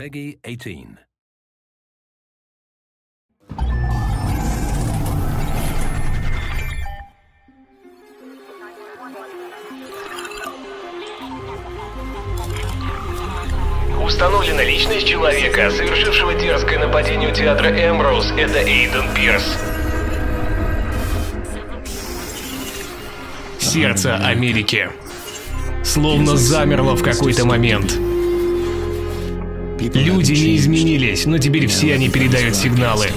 Peggy 18. Установлена личность человека, совершившего дерзкое нападение у театра Эмброуз. Это Эйден Пирс. Сердце Америки словно замерло в какой-то момент. Люди не изменились, но теперь все они передают сигналы.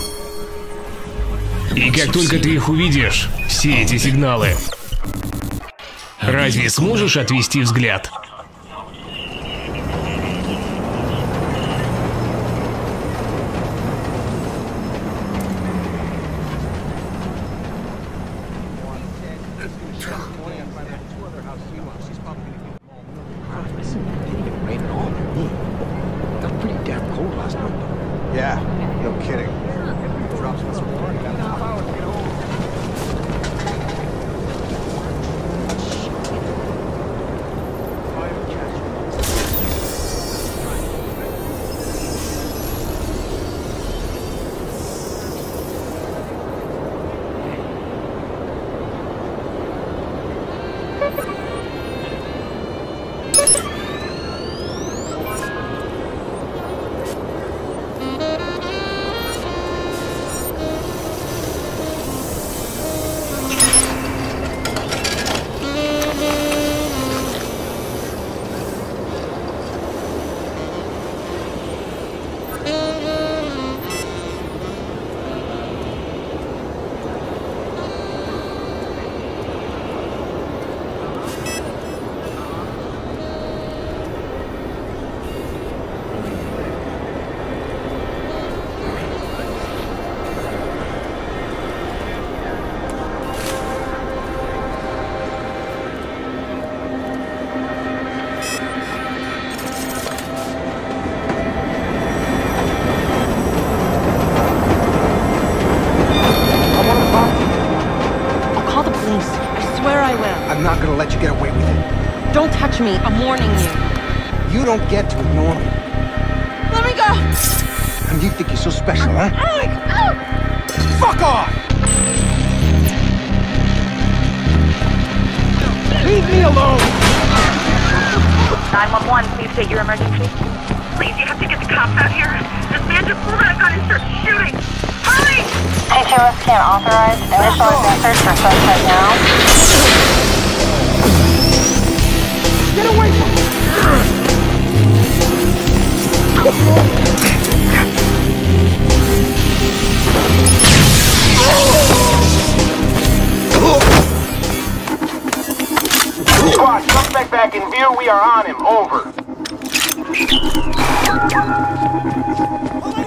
И как только ты их увидишь, все эти сигналы, разве сможешь отвести взгляд? Yeah, no kidding. I'm not gonna let you get away with it. Don't touch me. I'm warning you. You don't get to ignore me. Let me go! And you think you're so special, huh? Alex! Fuck off! Leave me alone! 911, please state your emergency. Please, you have to get the cops out here. This man just pulled out a gun and started shooting. Hurry! HOS can't authorize initial advance search for suspect now. Get away from me! Squad, suspect back in view. We are on him. Over.